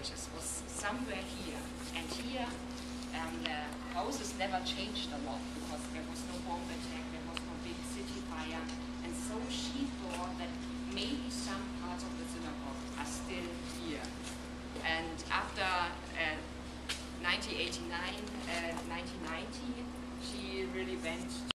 villages was somewhere here. And here, the houses never changed a lot because there was no bomb attack, there was no big city fire. And so she thought that maybe some parts of the synagogue are still here. And after 1989, 1990, she really went